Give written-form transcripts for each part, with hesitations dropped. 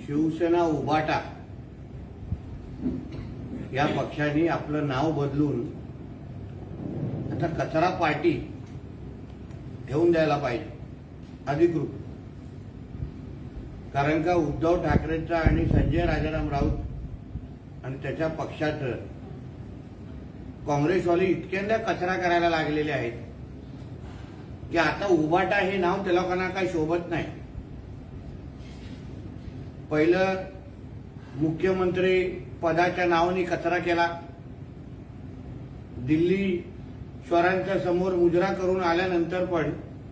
शिवसेना उभाटा या पक्षाने आपलं नाव बदलून आता कचरा पार्टी ठेवून द्यायला पाहिजे अधिकृत. कारण का उद्धव ठाकरेंचा आणि संजय राजाराम राऊत आणि त्याच्या पक्षाचं काँग्रेसवाले इतक्यांदा कचरा करायला लागलेले आहेत की आता उभाटा हे नाव त्या लोकांना काही शोभत नाही. पहिलं मुख्यमंत्री पदाच्या नावाने कचरा केला, दिल्लीश्वरांच्या समोर मुजरा करून आल्यानंतर पण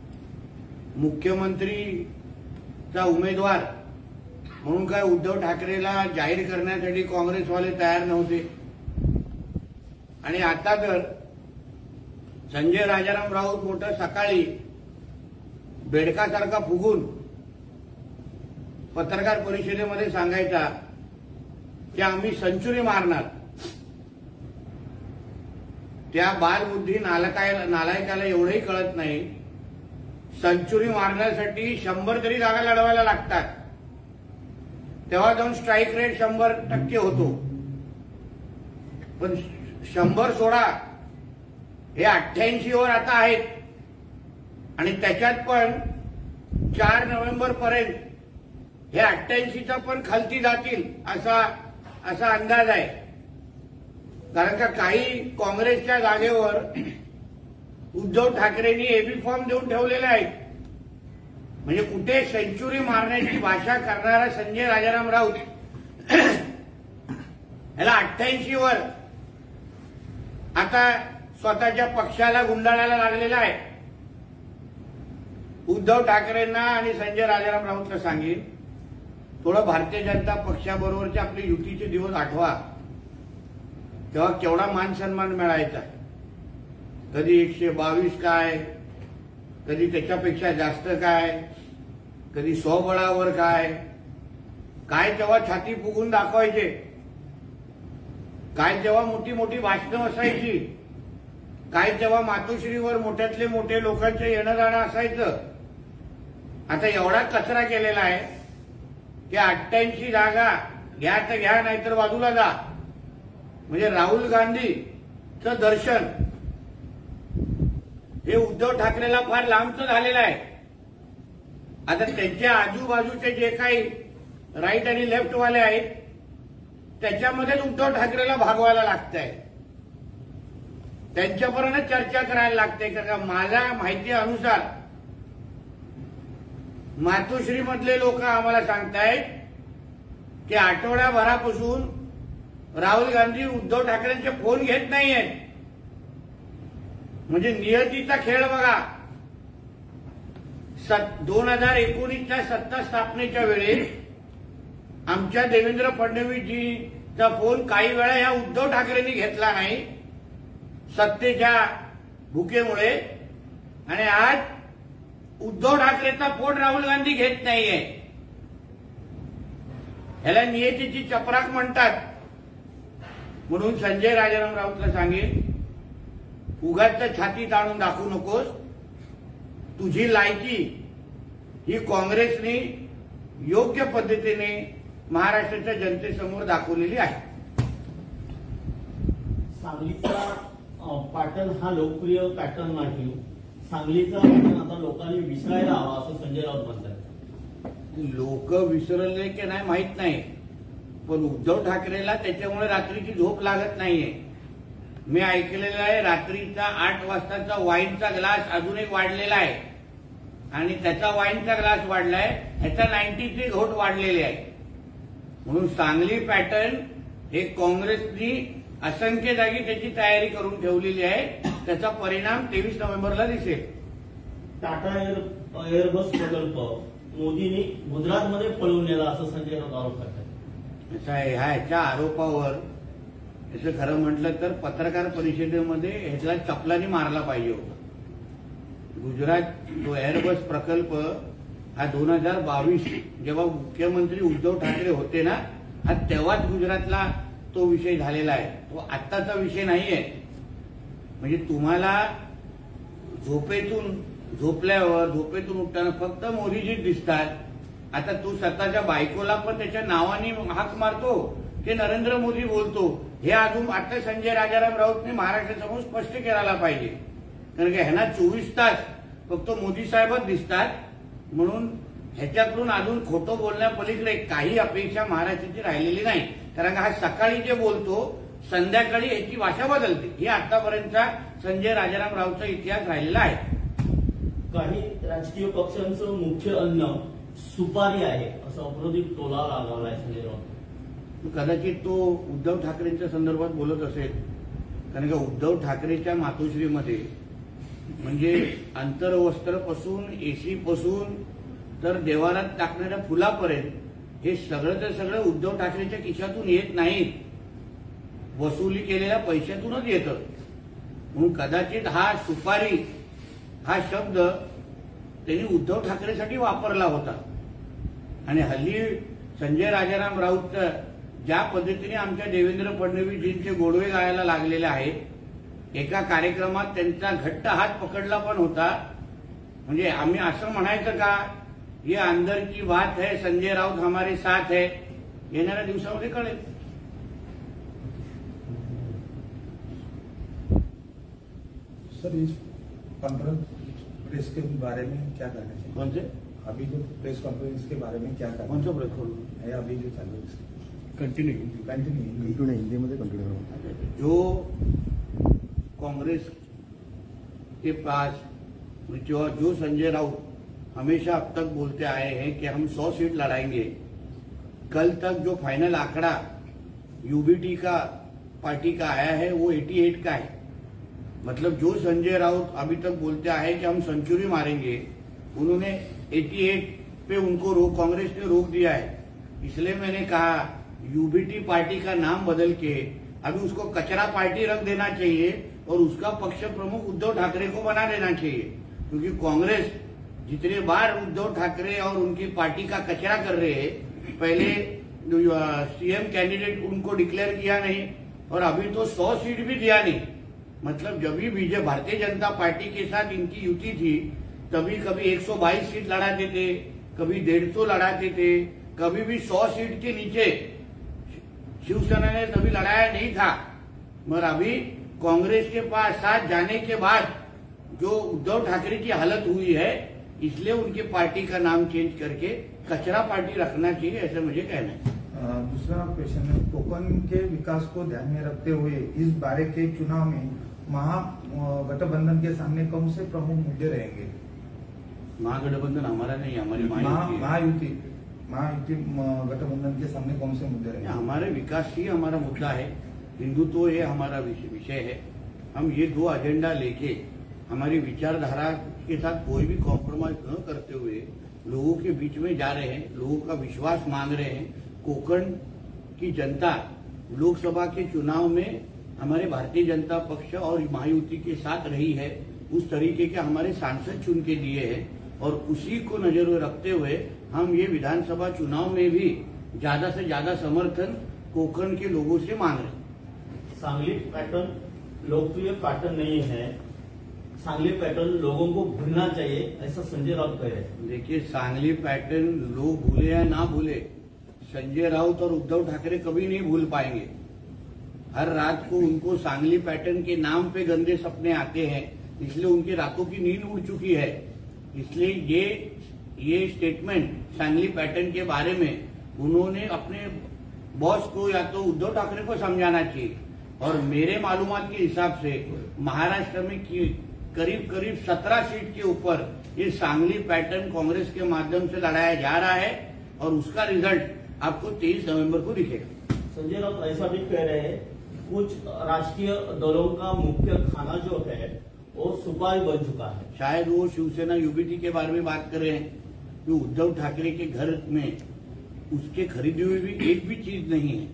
मुख्यमंत्रीचा उमेदवार म्हणून काय उद्धव ठाकरेला जाहीर करण्यासाठी काँग्रेसवाले तयार नव्हते. आणि आता तर संजय राजाराम राऊत मोठं सकाळी बेडकासारखा फुगून पत्रकार परिषदेमध्ये सांगायचा की आम्ही सेंचुरी मारणार. त्या बालबुद्धी नालायकाला एवढंही कळत नाही, सेंचुरी मारण्यासाठी 100 तरी जागा लढवायला लागतात, तेव्हा जाऊन स्ट्राईक रेट 100% होतो. पण 100 सोडा, हे 88 वर आता आहेत. आणि त्याच्यात पण 4 नोव्हेंबर पर्यंत हे 88चा पण खालती जातील असा अंदाज आहे. कारण का काही काँग्रेसच्या जागेवर उद्धव ठाकरेंनी एबी फॉर्म देऊन ठेवलेले आहेत. म्हणजे कुठे सेंचुरी मारण्याची भाषा करणारा संजय राजाराम राऊत याला 88 वर आता स्वतःच्या पक्षाला गुंडाळायला लागलेला आहे. उद्धव ठाकरेंना आणि संजय राजाराम राऊतला सांगेन, थोडं भारतीय जनता पक्षाबरोबरचे आपले युतीचे दिवस आठवा. तेव्हा केवढा मान सन्मान मिळायचा. कधी 122 काय, कधी त्याच्यापेक्षा जास्त काय, कधी स्वबळावर काय तेव्हा छाती फुगून दाखवायचे, काय तेव्हा मोठी मोठी भाषणं असायची, काय तेव्हा मातोश्रीवर मोठ्यातले मोठे लोकांचं येणं जाणं असायचं. आता एवढा कचरा केलेला आहे की 88 जागा घ्या तर घ्या, नाहीतर बाजूला जा. म्हणजे राहुल गांधीचं दर्शन हे उद्धव ठाकरेला फार लांबचं झालेलं आहे. आता त्यांच्या आजूबाजूचे जे काही राईट आणि लेफ्टवाले आहेत त्याच्यामध्येच उद्धव ठाकरेला भागवायला लागतंय, त्यांच्यापर्यंत चर्चा करायला लागते. कारण माझ्या माहिती अनुसार मातोश्री मधले लोक आम्हाला सांगतायत की आठवड्याभरापासून राहुल गांधी उद्धव ठाकरेंचे फोन घेत नाहीयेत. म्हणजे नियतीचा खेळ बघा. 2019च्या सत्ता स्थापनेच्या वेळी आमच्या देवेंद्र फडणवीसजीचा फोन काही वेळा या उद्धव ठाकरेंनी घेतला नाही सत्तेच्या भुकेमुळे, आणि आज उद्धव ठाकरेचा फोन राहुल गांधी घेत नाहीये. ह्याला नियतीची चपराक म्हणतात. म्हणून संजय राजाराम राऊतला सांगेन, उगाच छाती ताणून दाखवू नकोस. तुझी लायकी ही काँग्रेसने योग्य पद्धतीने महाराष्ट्राच्या जनतेसमोर दाखवलेली आहे. सांगलीचा पॅटर्न हा लोकप्रिय पॅटर्न नाही. सांगलीचा पॅटर्न आता लोकांनी विसरायला हवा असं संजय राऊत म्हणतात. लोक विसरले की नाही माहित नाही, पण उद्धव ठाकरेला त्याच्यामुळे रात्रीची झोप लागत नाहीये. मी ऐकलेलं आहे रात्रीचा 8 वाजताचा वाईनचा ग्लास अजून एक वाढलेला आहे, आणि त्याचा वाईनचा ग्लास वाढलाय, ह्याचा 93 घोट वाढलेले आहे. म्हणून सांगली पॅटर्न हे काँग्रेसनी असंख्य जागी त्याची तयारी करून ठेवलेली आहे. त्याचा परिणाम 23 नोव्हेंबरला दिसेल. टाटा एअरबस प्रकल्प मोदींनी गुजरातमध्ये पळवून नेला असं संजय राऊत आरोप करतात. ह्याच्या आरोपावर याचं खरं म्हटलं तर पत्रकार परिषदेमध्ये ह्याला चपलानी मारला पाहिजे होता. गुजरात तो एअरबस प्रकल्प हा 2022 जेव्हा मुख्यमंत्री उद्धव ठाकरे होते ना, हा तेव्हाच गुजरातला तो विषय झालेला आहे. तो आत्ताचा विषय नाहीये. म्हणजे तुम्हाला झोपेतून उठताना फक्त मोदीजीच दिसतात. आता तू स्वतःच्या बायकोला पण त्याच्या नावाने हाक मारतो ते नरेंद्र मोदी बोलतो, हे अजून आता संजय राजाराम राऊतने महाराष्ट्रासमोर स्पष्ट करायला पाहिजे. कारण की ह्यांना 24 तास फक्त मोदी साहेबच दिसतात, म्हणून ह्याच्याकडून अजून खोटं बोलण्यापलीकडे काही अपेक्षा महाराष्ट्राची राहिलेली नाही. कारण हा सकाळी जे बोलतो संध्याकाळी याची भाषा बदलते. ही आतापर्यंतचा संजय राजाराम राऊतचा इतिहास राहिलेला आहे. काही राजकीय पक्षांचं मुख्य अन्न सुपारी आहे असं अप्रदीप टोला लागलाय संजय राऊत. कदाचित तो उद्धव ठाकरेंच्या संदर्भात बोलत असेल. कारण का उद्धव ठाकरेच्या मातोश्रीमध्ये म्हणजे अंतर्वस्त्रपासून एसी पासून तर देवारात टाकणाऱ्या फुलापर्यंत हे सगळं सगळं उद्धव ठाकरेच्या खिशातून येत नाहीत, वसुली केलेल्या पैशातूनच येतं. म्हणून कदाचित हा सुपारी हा शब्द त्यांनी उद्धव ठाकरेसाठी वापरला होता. आणि हल्ली संजय राजाराम राऊत ज्या पद्धतीने आमच्या देवेंद्र फडणवीसजींचे गोडवे गायला लागलेले आहेत, एका कार्यक्रमात त्यांचा घट्ट हात पकडला पण होता. म्हणजे आम्ही असं म्हणायचं का ये अंदर की बात है, संजय राऊत हमारे साथ है, येणाऱ्या दिवसामध्ये कळेल. सर इस कॉन्फ्रेंस प्रेस के बारे में क्या कहना चाहिए? कौन से अभी जो प्रेस कॉन्फ्रेंस के बारे में क्या कहना कौन सा प्रेस है अभी जो चालू है? कंटिन्यू हिंदी में कंटिन्यू करो. जो कांग्रेस के पास जो संजय राउत हमेशा अब तक बोलते आए हैं कि हम 100 सीट लड़ाएंगे, कल तक जो फाइनल आंकड़ा यूबीटी का पार्टी का आया है वो 88 का है. मतलब जो संजय राउत अभी तक बोलते आए कि हम सेंचुरी मारेंगे, उन्होंने 88 पे उनको कांग्रेस ने रोक दिया है. इसलिए मैंने कहा यूबीटी पार्टी का नाम बदल के अभी उसको कचरा पार्टी रख देना चाहिए और उसका पक्ष प्रमुख उद्धव ठाकरे को बना देना चाहिए. क्योंकि कांग्रेस जितने बार उद्धव ठाकरे और उनकी पार्टी का कचरा कर रहे हैं, पहले सीएम कैंडिडेट उनको डिक्लेयर किया नहीं और अभी तो 100 सीट भी दिया नहीं. मतलब जब भी बीजेपी भारतीय जनता पार्टी के साथ इनकी युति थी तभी कभी 122 सीट लड़ाते थे, कभी 150 लड़ाते थे, कभी भी 100 सीट के नीचे शिवसेना ने कभी लड़ाया नहीं था. मगर अभी कांग्रेस के पास साथ जाने के बाद जो उद्धव ठाकरे की हालत हुई है, इसलिए उनकी पार्टी का नाम चेंज करके कचरा पार्टी रखना चाहिए, ऐसा मुझे कहना है. दूसरा क्वेश्चन है, कोकण के विकास को ध्यान में रखते हुए इस बारे के चुनाव में महागठबंधन के सामने कौन से प्रमुख मुद्दे रहेंगे? महागठबंधन हमारा नहीं, हमारी महायुति गठबंधन के सामने कौन से मुद्दे रहेंगे? हमारे विकास ही हमारा मुद्दा है, हिंदुत्व ये हमारा विषय है. हम ये 2 एजेंडा लेके हमारी विचारधारा के साथ कोई भी कॉम्प्रोमाइज न करते हुए लोगों के बीच में जा रहे हैं, लोगों का विश्वास मांग रहे हैं. कोकण की जनता लोकसभा के चुनाव में हमारे भारतीय जनता पक्ष और महायुति के साथ रही है. उस तरीके के हमारे सांसद चुन के दिए हैं और उसी को नजर में रखते हुए हम ये विधानसभा चुनाव में भी ज्यादा से ज्यादा समर्थन कोकण के लोगों से मांग रहे हैं. सांगली पैटर्न लोकप्रिय पैटर्न नहीं है, सांगली पैटर्न लोगों को भूलना चाहिए ऐसा संजय राउत कह रहे हैं. देखिए सांगली पैटर्न लोग भूले या ना भूले, संजय राउत और उद्धव ठाकरे कभी नहीं भूल पाएंगे. हर रात को उनको सांगली पैटर्न के नाम पे गंदे सपने आते हैं, इसलिए उनकी रातों की नींद उड़ चुकी है. इसलिए ये स्टेटमेंट सांगली पैटर्न के बारे में उन्होंने अपने बॉस को या तो उद्धव ठाकरे को समझाना चाहिए. और मेरे मालूमात के हिसाब से महाराष्ट्र में करीब 17 सीट के ऊपर ये सांगली पैटर्न कांग्रेस के माध्यम से लड़ाया जा रहा है और उसका रिजल्ट आपको 23 नवंबर को दिखेगा. संजय राउत ऐसा भी कह रहे हैं कुछ राजकीय दलों का मुख्य खाना जो है वो सुपारी बन चुका है. शायद वो शिवसेना यूबीटी के बारे में बात कर रहे हैं कि उद्धव ठाकरे के घर में उसके खरीदी हुई भी एक भी चीज नहीं है.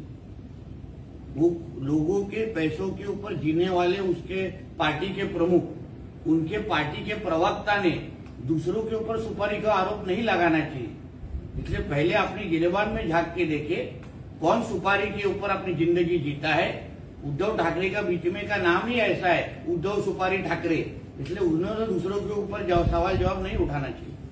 वो लोगों के पैसों के ऊपर जीने वाले उसके पार्टी के प्रमुख, उनके पार्टी के प्रवक्ता ने दूसरों के ऊपर सुपारी का आरोप नहीं लगाना चाहिए. इसलिए पहले अपनी गिरेबान में झांक के देखे कौन सुपारी के ऊपर अपनी जिंदगी जीता है. उद्धव ठाकरे का बीच में का नाम ही ऐसा है, उद्धव सुपारी ठाकरे. इसलिए उन्होंने दूसरों के ऊपर सवाल जवाब नहीं उठाना चाहिए.